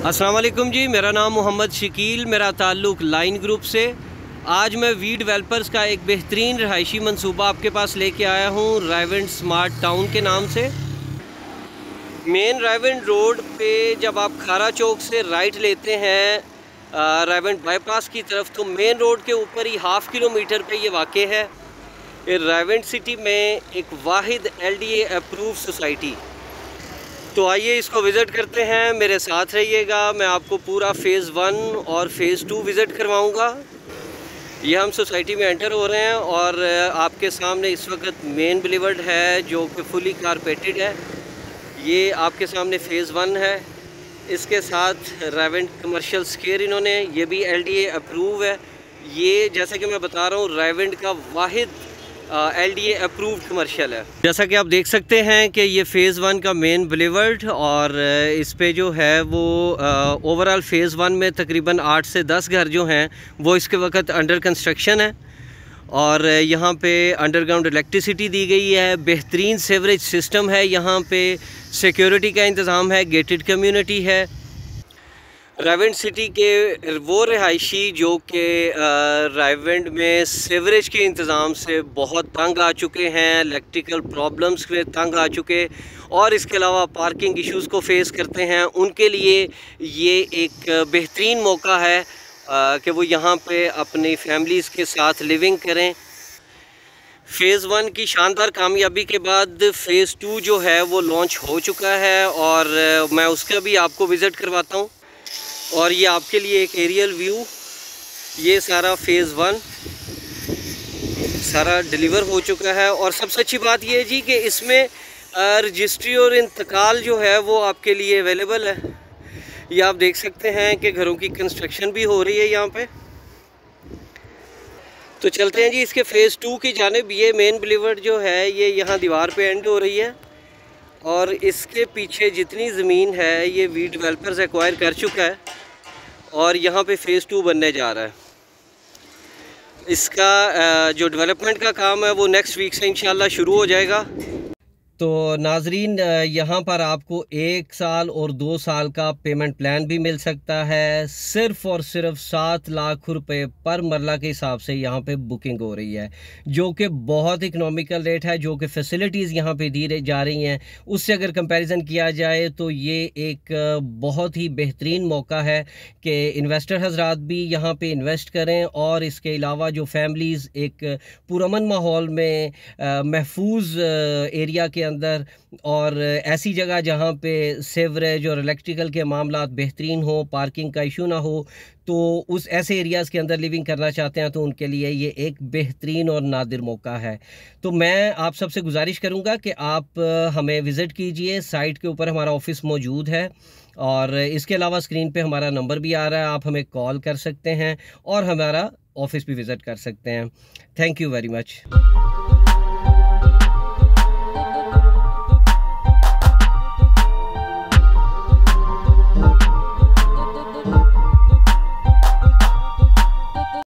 अस्सलाम वालेकुम जी, मेरा नाम मोहम्मद शकील, मेरा ताल्लुक़ लाइन ग्रुप से। आज मैं वी डेवलपर्स का एक बेहतरीन रहायशी मंसूबा आपके पास लेके आया हूँ रायवेंड स्मार्ट टाउन के नाम से। मेन रायवेंड रोड पे जब आप खारा चौक से राइट लेते हैं रायवेंड बाईपास की तरफ, तो मेन रोड के ऊपर ही ½ किलोमीटर पे ये वाक़े है। रायवेंड सिटी में एक वाहिद LDA अप्रूव सोसाइटी। तो आइए इसको विज़िट करते हैं, मेरे साथ रहिएगा। मैं आपको पूरा फ़ेज़ 1 और फ़ेज़ 2 विज़िट करवाऊंगा। ये हम सोसाइटी में एंटर हो रहे हैं और आपके सामने इस वक्त मेन बिलीवर्ड है जो कि फुली कारपेटेड है। ये आपके सामने फ़ेज़ 1 है। इसके साथ रायवेंड कमर्शियल स्क्वायर इन्होंने, ये भी LDA अप्रूव है। ये जैसा कि मैं बता रहा हूँ रायवेंड का वाहिद LDA अप्रूव्ड कमर्शियल है। जैसा कि आप देख सकते हैं कि ये फ़ेज़ 1 का मेन बिलीवर्ड, और इस पे जो है वो ओवरऑल फ़ेज़ 1 में तकरीबन 8 से 10 घर जो हैं वो इसके वक्त अंडर कंस्ट्रक्शन है। और यहाँ पे अंडरग्राउंड इलेक्ट्रिसिटी दी गई है, बेहतरीन सीवरेज सिस्टम है, यहाँ पे सिक्योरिटी का इंतज़ाम है, गेटेड कम्युनिटी है। रायवेंड सिटी के वो रहायशी जो कि रायवेंड में सीवरेज के इंतज़ाम से बहुत तंग आ चुके हैं, इलेक्ट्रिकल प्रॉब्लम्स में तंग आ चुके, और इसके अलावा पार्किंग इश्यूज़ को फेस करते हैं, उनके लिए ये एक बेहतरीन मौका है कि वो यहाँ पे अपनी फैमिलीज़ के साथ लिविंग करें। फ़ेज़ 1 की शानदार कामयाबी के बाद फ़ेज़ 2 जो है वो लॉन्च हो चुका है, और मैं उसका भी आपको विज़िट करवाता हूँ। और ये आपके लिए एक एरियल व्यू, ये सारा फ़ेज़ 1 सारा डिलीवर हो चुका है। और सबसे अच्छी बात ये है जी कि इसमें रजिस्ट्री और इंतकाल जो है वो आपके लिए अवेलेबल है। ये आप देख सकते हैं कि घरों की कंस्ट्रक्शन भी हो रही है यहाँ पे। तो चलते हैं जी इसके फ़ेज़ 2 की जानिब। ये मेन बिलीवर्ड जो है ये यहाँ दीवार पे एंड हो रही है, और इसके पीछे जितनी ज़मीन है ये वी डेवलपर्स एक्वायर कर चुका है, और यहाँ पे फ़ेज़ 2 बनने जा रहा है। इसका जो डेवलपमेंट का काम है वो नेक्स्ट वीक से इंशाल्लाह शुरू हो जाएगा। तो नाजरीन, यहाँ पर आपको 1 साल और 2 साल का पेमेंट प्लान भी मिल सकता है। सिर्फ़ और सिर्फ 7 लाख रुपए पर मरला के हिसाब से यहाँ पे बुकिंग हो रही है, जो कि बहुत इकनॉमिकल रेट है। जो कि फैसिलिटीज़ यहाँ पे दी जा रही हैं उससे अगर कंपैरिजन किया जाए तो ये एक बहुत ही बेहतरीन मौका है कि इन्वेस्टर हजरात भी यहाँ पे इन्वेस्ट करें, और इसके अलावा जो फैमिलीज़ एक पुरअमन माहौल में महफूज एरिया के अंदर, और ऐसी जगह जहाँ पे सीवरेज और इलेक्ट्रिकल के मामलात बेहतरीन हो, पार्किंग का इशू ना हो, तो उस ऐसे एरियाज़ के अंदर लिविंग करना चाहते हैं तो उनके लिए ये एक बेहतरीन और नादिर मौका है। तो मैं आप सबसे गुजारिश करूँगा कि आप हमें विज़िट कीजिए। साइट के ऊपर हमारा ऑफ़िस मौजूद है, और इसके अलावा स्क्रीन पे हमारा नंबर भी आ रहा है, आप हमें कॉल कर सकते हैं और हमारा ऑफ़िस भी विज़िट कर सकते हैं। Thank you very much.